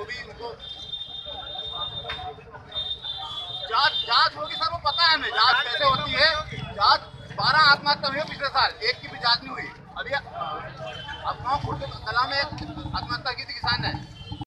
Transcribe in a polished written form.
भी उनको जांच होगी सर, वो पता है हमें जांच कैसे होती है। जांच 12 आत्महत्या हुई है पिछले साल, एक की भी जांच नहीं हुई। अभी अब गाँव खुर्द कला में आत्महत्या की थी किसान ने।